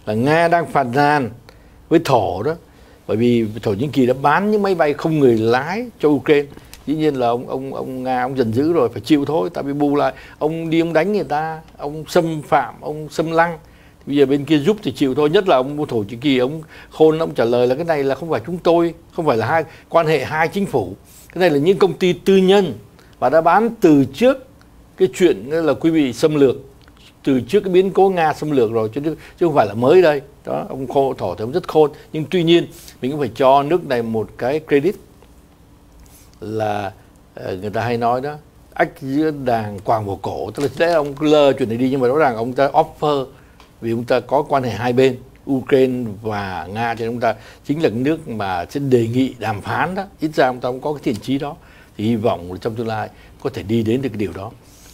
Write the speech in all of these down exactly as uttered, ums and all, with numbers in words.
là Nga đang phàn nàn với Thổ đó, bởi vì Thổ Nhĩ Kỳ đã bán những máy bay không người lái cho Ukraine. Dĩ nhiên là ông ông ông Nga ông giận dữ rồi, phải chịu thôi, tại vì bù lại ông đi ông đánh người ta, ông xâm phạm, ông xâm lăng. Bây giờ bên kia giúp thì chịu thôi, nhất là ông Thổ Nhĩ Kỳ ông khôn, ông trả lời là cái này là không phải chúng tôi, không phải là hai quan hệ hai chính phủ, cái này là những công ty tư nhân và đã bán từ trước cái chuyện là quý vị xâm lược, từ trước cái biến cố Nga xâm lược rồi, chứ chứ không phải là mới đây. Đó, ông khô Thổ thì ông rất khôn, nhưng tuy nhiên mình cũng phải cho nước này một cái credit là người ta hay nói đó, ách giữa đàn quàng vào cổ, tức là thế ông cứ lơ chuyện này đi, nhưng mà rõ ràng ông ta offer vì ông ta có quan hệ hai bên Ukraine và Nga, thì ông ta chính là cái nước mà sẽ đề nghị đàm phán đó, ít ra ông ta cũng có cái thiện chí đó, thì hy vọng là trong tương lai có thể đi đến được cái điều đó.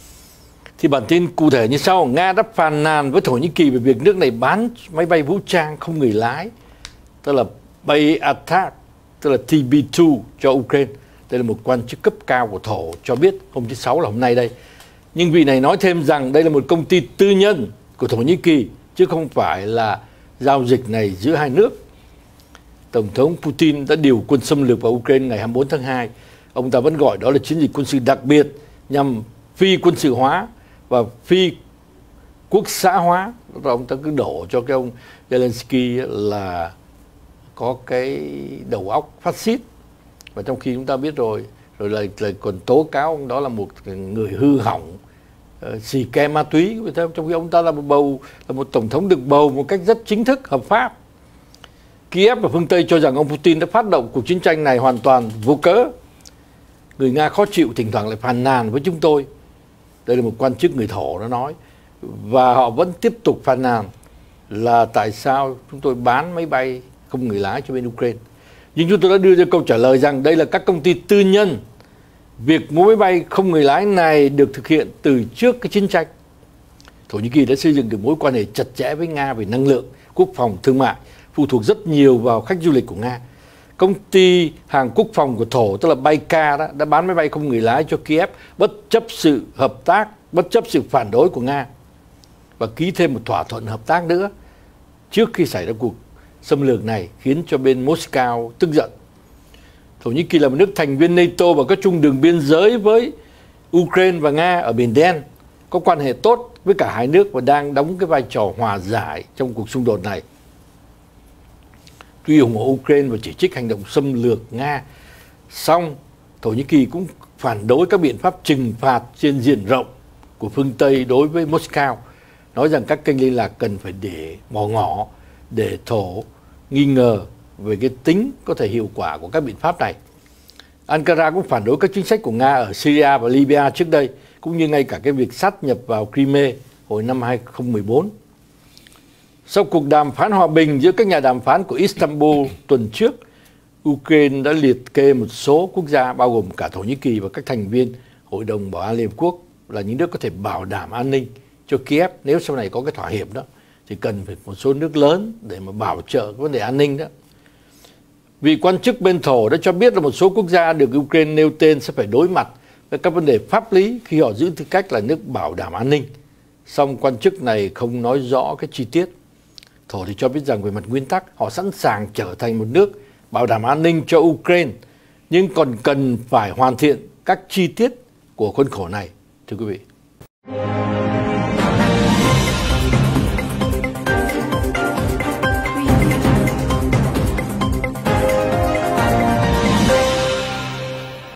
Thì bản tin cụ thể như sau: Nga đã phàn nàn với Thổ Nhĩ Kỳ về việc nước này bán máy bay vũ trang không người lái, tức là Bayraktar, tức là T B hai cho Ukraine. Đây là một quan chức cấp cao của Thổ cho biết hôm thứ Sáu là hôm nay đây. Nhưng vị này nói thêm rằng đây là một công ty tư nhân của Thổ Nhĩ Kỳ, chứ không phải là giao dịch này giữa hai nước. Tổng thống Putin đã điều quân xâm lược vào Ukraine ngày hai mươi tư tháng hai. Ông ta vẫn gọi đó là chiến dịch quân sự đặc biệt nhằm phi quân sự hóa và phi quốc xã hóa. Rồi ông ta cứ đổ cho cái ông Zelensky là có cái đầu óc phát xít, và trong khi chúng ta biết rồi, rồi lại, lại còn tố cáo ông đó là một người hư hỏng, uh, xì ke ma túy, trong khi ông ta là một bầu là một tổng thống được bầu một cách rất chính thức, hợp pháp. Kiev và phương Tây cho rằng ông Putin đã phát động cuộc chiến tranh này hoàn toàn vô cớ. Người Nga khó chịu, thỉnh thoảng lại phàn nàn với chúng tôi. Đây là một quan chức người Thổ đã nói. Và họ vẫn tiếp tục phàn nàn là tại sao chúng tôi bán máy bay không người lái cho bên Ukraine. Nhưng chúng tôi đã đưa ra câu trả lời rằng đây là các công ty tư nhân. Việc mua máy bay không người lái này được thực hiện từ trước cái chiến tranh. Thổ Nhĩ Kỳ đã xây dựng được mối quan hệ chặt chẽ với Nga về năng lượng, quốc phòng, thương mại, phụ thuộc rất nhiều vào khách du lịch của Nga. Công ty hàng quốc phòng của Thổ, tức là Baykar đó, đã bán máy bay không người lái cho Kiev bất chấp sự hợp tác, bất chấp sự phản đối của Nga, và ký thêm một thỏa thuận hợp tác nữa trước khi xảy ra cuộc xâm lược này, khiến cho bên Moscow tức giận. Thổ Nhĩ Kỳ là một nước thành viên NATO và có chung đường biên giới với Ukraine và Nga ở Biển Đen, có quan hệ tốt với cả hai nước và đang đóng cái vai trò hòa giải trong cuộc xung đột này. Tuy ủng hộ Ukraine và chỉ trích hành động xâm lược Nga, song Thổ Nhĩ Kỳ cũng phản đối các biện pháp trừng phạt trên diện rộng của phương Tây đối với Moscow, nói rằng các kênh liên lạc cần phải để mò ngỏ để Thổ nghi ngờ về cái tính có thể hiệu quả của các biện pháp này. Ankara cũng phản đối các chính sách của Nga ở Syria và Libya trước đây, cũng như ngay cả cái việc sát nhập vào Crimea hồi năm hai không một bốn. Sau cuộc đàm phán hòa bình giữa các nhà đàm phán của Istanbul tuần trước, Ukraine đã liệt kê một số quốc gia bao gồm cả Thổ Nhĩ Kỳ và các thành viên Hội đồng Bảo an Liên Hợp Quốc là những nước có thể bảo đảm an ninh cho Kiev. Nếu sau này có cái thỏa hiệp đó thì cần phải một số nước lớn để mà bảo trợ cái vấn đề an ninh đó. Vị quan chức bên Thổ đã cho biết là một số quốc gia được Ukraine nêu tên sẽ phải đối mặt với các vấn đề pháp lý khi họ giữ tư cách là nước bảo đảm an ninh. Song quan chức này không nói rõ cái chi tiết. Thổ thì cho biết rằng về mặt nguyên tắc họ sẵn sàng trở thành một nước bảo đảm an ninh cho Ukraine, nhưng còn cần phải hoàn thiện các chi tiết của khuôn khổ này. Thưa quý vị.